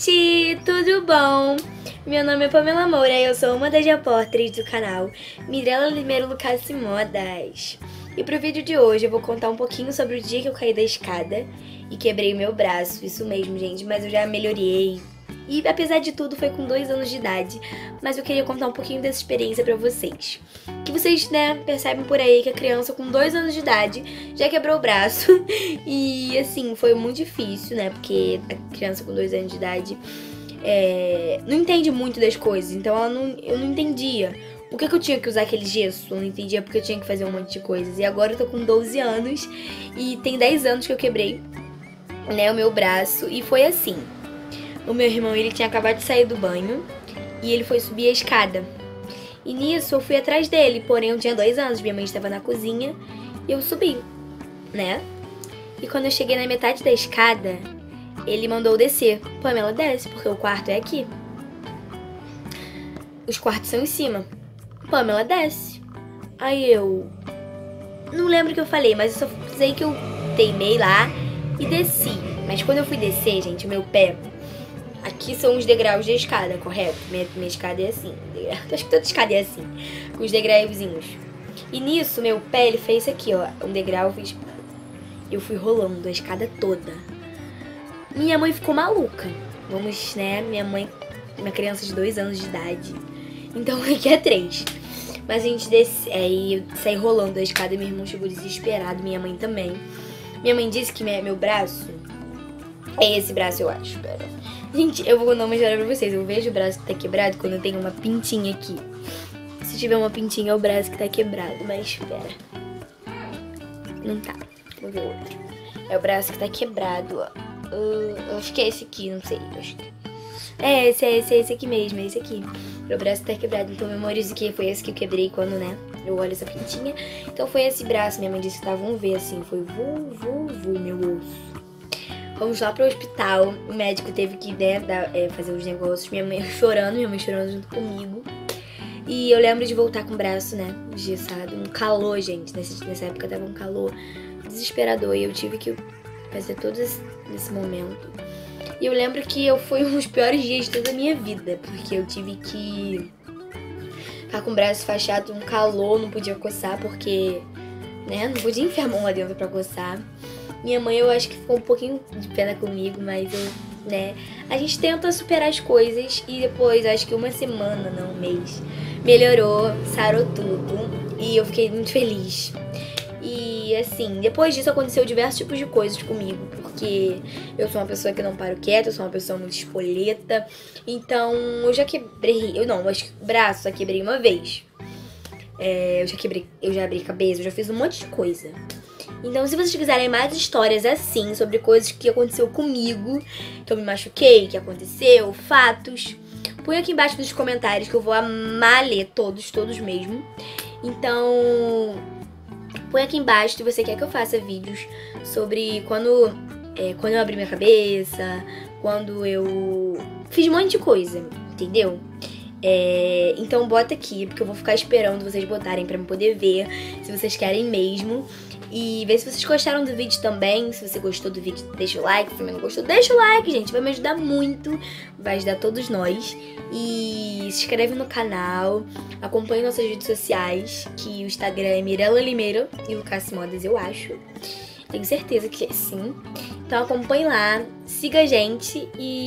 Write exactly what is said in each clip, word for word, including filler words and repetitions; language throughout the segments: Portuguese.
gente, tudo bom? Meu nome é Pamela Moura e eu sou uma das repórteres do canal Mirella Limeiro Lucas Modas. E pro vídeo de hoje eu vou contar um pouquinho sobre o dia que eu caí da escada e quebrei o meu braço, isso mesmo, gente, mas eu já melhorei. E apesar de tudo foi com dois anos de idade, mas eu queria contar um pouquinho dessa experiência pra vocês. Que vocês, né, percebem por aí que a criança com dois anos de idade já quebrou o braço. E assim, foi muito difícil, né, porque a criança com dois anos de idade é, não entende muito das coisas, então ela não, eu não entendia. Por que, que eu tinha que usar aquele gesso? Eu não entendia porque eu tinha que fazer um monte de coisas. E agora eu tô com doze anos e tem dez anos que eu quebrei, né, o meu braço. E foi assim. O meu irmão, ele tinha acabado de sair do banho e ele foi subir a escada. E nisso eu fui atrás dele, porém eu tinha dois anos, minha mãe estava na cozinha e eu subi, né? E quando eu cheguei na metade da escada, ele mandou descer. Pamela, desce, porque o quarto é aqui. Os quartos são em cima. Pamela, desce. Aí eu... não lembro o que eu falei, mas eu só sei que eu teimei lá e desci. Mas quando eu fui descer, gente, o meu pé... Aqui são os degraus da escada, correto? Minha, minha escada é assim. Acho que toda escada é assim. Com os degrauzinhos. E nisso, meu pé, ele fez isso aqui, ó. Um degrau, eu fiz... Eu fui rolando a escada toda. Minha mãe ficou maluca. Vamos, né? Minha mãe... Uma criança de dois anos de idade. Então, aqui é três. Mas a gente desce... Aí eu saí rolando a escada e meu irmão chegou desesperado. Minha mãe também. Minha mãe disse que minha, meu braço... É esse braço, eu acho. Pera. Gente, eu vou contar uma história pra vocês. Eu vejo o braço que tá quebrado quando tem uma pintinha aqui. Se tiver uma pintinha, é o braço que tá quebrado. Mas, espera. Não tá. Vou ver outro. É o braço que tá quebrado, ó. Uh, eu acho que é esse aqui, não sei. Eu acho que... É, esse, é esse, é esse aqui mesmo, é esse aqui. Meu braço tá quebrado. Então, memorizo que foi esse que eu quebrei quando, né, eu olho essa pintinha. Então, foi esse braço. Minha mãe disse que tava, vamos ver, assim. Foi vu, vu, vu, meu osso. Fomos lá pro hospital, o médico teve que, né, dar, é, fazer os negócios, minha mãe chorando, minha mãe chorando junto comigo. E eu lembro de voltar com o braço, né, engessado, um calor, gente, nessa, nessa época tava um calor desesperador e eu tive que fazer todo esse, nesse momento. E eu lembro que eu foi um dos piores dias de toda a minha vida, porque eu tive que ficar com o braço fachado, um calor, não podia coçar, porque, né, não podia enfiar a mão lá dentro pra coçar. Minha mãe, eu acho que ficou um pouquinho de pena comigo, mas eu, né... A gente tenta superar as coisas e depois, acho que uma semana, não um mês, melhorou, sarou tudo e eu fiquei muito feliz. E, assim, depois disso aconteceu diversos tipos de coisas comigo, porque eu sou uma pessoa que não paro quieta, eu sou uma pessoa muito espoleta, então eu já quebrei... Eu não, acho que o braço eu quebrei uma vez. É, eu já quebrei, eu já abri cabeça, eu já fiz um monte de coisa. Então, se vocês quiserem mais histórias assim, sobre coisas que aconteceu comigo, que eu me machuquei, que aconteceu, fatos, põe aqui embaixo nos comentários que eu vou amar ler todos, todos mesmo. Então, põe aqui embaixo se você quer que eu faça vídeos sobre quando, é, quando eu abri minha cabeça, quando eu fiz um monte de coisa, entendeu? É, então bota aqui, porque eu vou ficar esperando vocês botarem pra eu poder ver, se vocês querem mesmo. E ver se vocês gostaram do vídeo também. Se você gostou do vídeo, deixa o like. Se você não gostou, deixa o like, gente. Vai me ajudar muito. Vai ajudar todos nós. E se inscreve no canal. Acompanhe nossas redes sociais. Que o Instagram é Mirella Limeiro e Lucas Modas, eu acho. Tenho certeza que é sim. Então acompanhe lá. Siga a gente.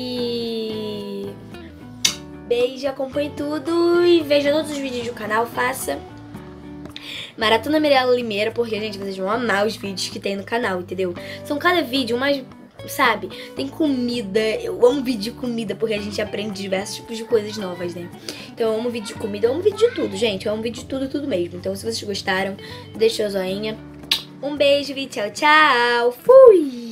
E... beijo, acompanhe tudo. E veja todos os vídeos do canal. Faça Maratona Mirella Limeiro, porque, gente, vocês vão amar os vídeos que tem no canal, entendeu? São cada vídeo mais, sabe? Tem comida, eu amo vídeo de comida, porque a gente aprende diversos tipos de coisas novas, né? Então eu amo vídeo de comida, eu amo vídeo de tudo, gente. Eu amo vídeo de tudo, tudo mesmo. Então se vocês gostaram, deixa o joinha. Um beijo e tchau, tchau. Fui!